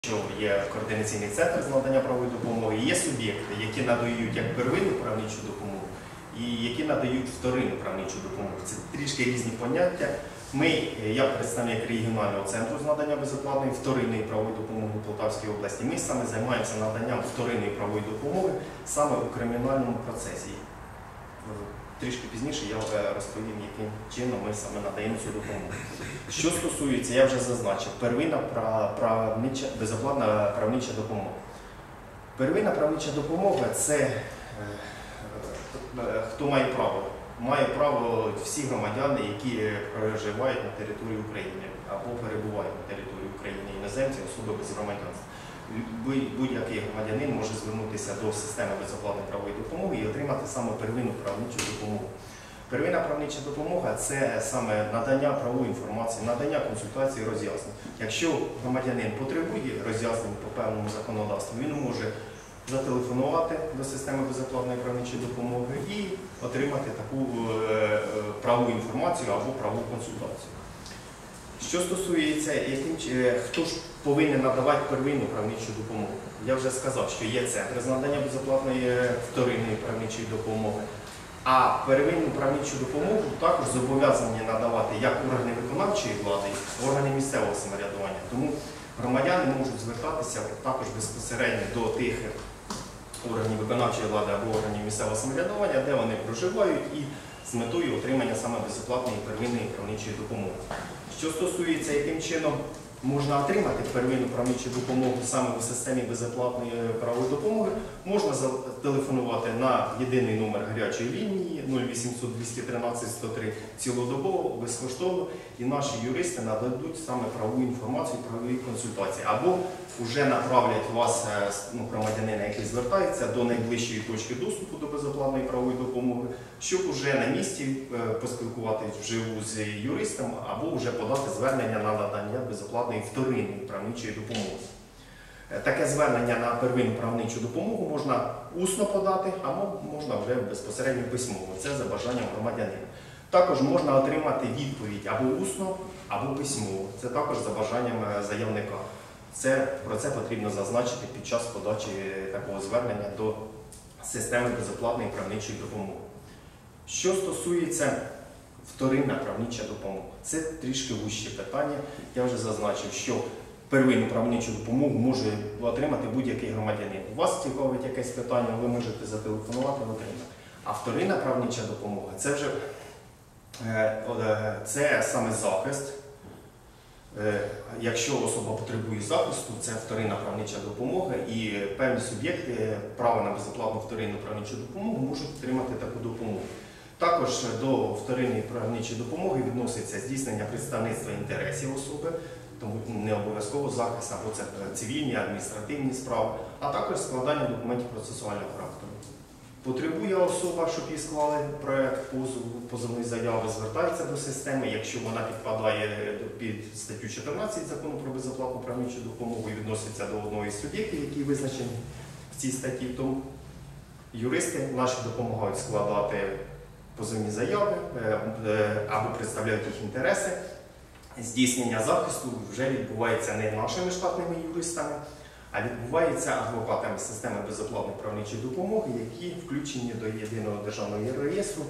Що є координаційний центр з надання правової допомоги, є суб'єкти, які надають як первинну правничу допомогу і які надають вторинну правничу допомогу. Це трішки різні поняття. Я представник регіонального центру з надання безоплатної вторинної правової допомоги в Полтавській області. Ми саме займаємося наданням вторинної правової допомоги саме у кримінальному процесі. Трішки пізніше я розповім, яким чином ми саме надаємо цю допомогу. Що стосується, я вже зазначив, первинна безоплатна правнича допомога. Первинна правнича допомога – це хто має право. Має право всі громадяни, які проживають на території України або перебувають на території України, іноземці, особи без громадянства. Будь-який громадянин може звернутися до системи безоплатної правової допомоги і отримати саме первинну правничу допомогу. Первинна правнича допомога – це саме надання правової інформації, надання консультацій, роз'яснень. Якщо громадянин потребує роз'яснень по певному законодавству, він може зателефонувати до системи безоплатної правничої допомоги і отримати таку правову інформацію або правову консультацію. Що стосується, хто ж повинен надавати первинну правничу допомогу? Я вже сказав, що є центр з надання безоплатної вторинної правничої допомоги, а первинну правничу допомогу також зобов'язані надавати як органи виконавчої влади, органи місцевого самоврядування. Тому громадяни можуть звертатися також безпосередньо до тих органів виконавчої влади або органів місцевого самоврядування, де вони проживають, і з метою отримання саме безоплатної первинної правничої допомоги. Що стосується, яким чином можна отримати первинну правничу допомогу саме у системі безоплатної правової допомоги, можна зателефонувати на єдиний номер гарячої лінії 0800 213 103 цілодобово, безкоштовно, і наші юристи нададуть саме правову інформацію, правові консультації. Або вже направлять вас, громадянина, який звертається, до найближчої точки доступу до безоплатної правової допомоги, щоб уже на місці поспілкуватися вживу з юристом, або вже подати звернення на надання безоплатної вторинної правничої допомоги. Таке звернення на первинну правничу допомогу можна усно подати, або можна вже безпосередньо письмово. Це за бажанням громадянина. Також можна отримати відповідь або усно, або письмово. Це також за бажанням заявника. Про це потрібно зазначити під час подачі такого звернення до системи безоплатної правничої допомоги. Що стосується вторинна правнича допомога, це трішки вужче питання. Я вже зазначив, що первинну правничу допомогу може отримати будь-який громадянин. У вас цікавить якесь питання, ви можете зателефонувати і отримати. А вторинна правнича допомога – це саме захист. Якщо особа потребує захисту, це вторинна правнича допомога, і певні суб'єкти права на безоплатну вторинну правничу допомогу можуть отримати таку допомогу. Також до вторинної правничої допомоги відноситься здійснення представництва інтересів особи, тому не обов'язково захист, або це цивільні, адміністративні справи, а також складання документів процесуального характеру. Потребує особа, щоб їй склали проєкт позовної заяви, звертається до системи. Якщо вона підпадає під статтю 14 Закону про безоплатну правничу допомогу і відноситься до одного із суб'єктів, які визначені в цій статті, то юристи наші допомагають складати позовні заяви або представляють їх інтереси. Здійснення захисту вже відбувається не нашими штатними юристами, а відбувається адвокатами системи безоплатної правничої допомоги, які включені до єдиного державного реєстру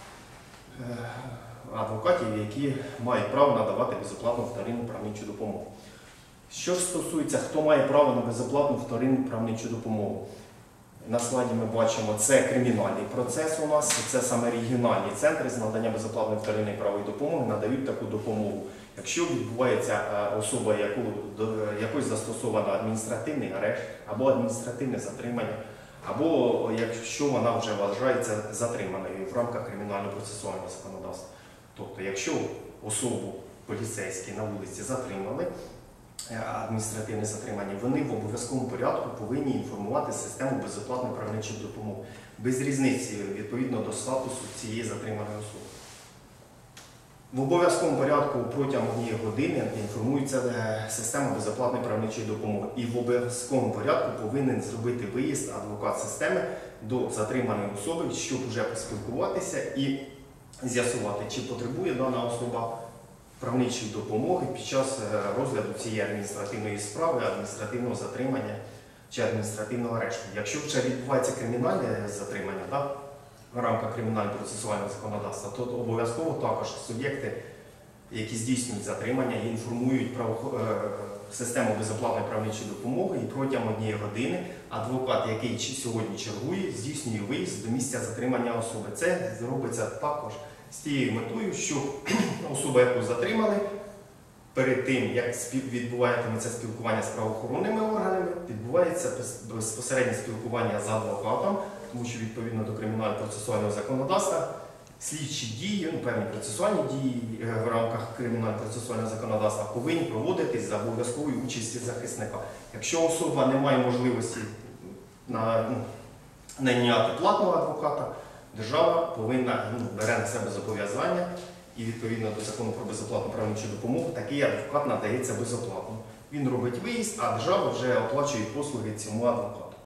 адвокатів, які мають право надавати безоплатну вторинну правничу допомогу. Що ж стосується, хто має право на безоплатну вторинну правничу допомогу? На слайді ми бачимо, це кримінальний процес у нас, це саме регіональні центри з надання безоплатної вторинної правової допомоги надають таку допомогу. Якщо відбувається особа, якось застосовано адміністративний арешт, або адміністративне затримання, або якщо вона вже вважається затриманою в рамках кримінально-процесуального законодавства. Тобто, якщо особу поліцейські на вулиці затримали, адміністративне затримання, вони в обов'язковому порядку повинні інформувати систему безоплатної правничої допомоги, без різниці відповідно до статусу цієї затриманої особи. В обов'язковому порядку протягом 1 години інформується система безоплатної правничої допомоги. І в обов'язковому порядку повинен зробити виїзд адвокат системи до затриманої особи, щоб вже поспілкуватися і з'ясувати, чи потребує дана особа правничої допомоги під час розгляду цієї адміністративної справи, адміністративного затримання чи адміністративного арешту. Якщо вже відбувається кримінальне затримання, да, в рамках кримінально-процесуального законодавства, то обов'язково також суб'єкти, які здійснюють затримання, інформують систему безоплатної правничої допомоги, і протягом 1 години адвокат, який сьогодні чергує, здійснює виїзд до місця затримання особи. Це робиться також з тією метою, що особа, яку затримали, перед тим, як відбуватиметься спілкування з правоохоронними органами, відбувається безпосереднє спілкування з адвокатом, тому що відповідно до кримінально-процесуального законодавства слідчі дії, певні процесуальні дії в рамках кримінально-процесуального законодавства повинні проводитись за обов'язковою участі захисника. Якщо особа не має можливості найняти платного адвоката, держава повинна бере на себе зобов'язання і відповідно до закону про безоплатну правничу допомогу такий адвокат надається безоплатно. Він робить виїзд, а держава вже оплачує послуги цьому адвокату.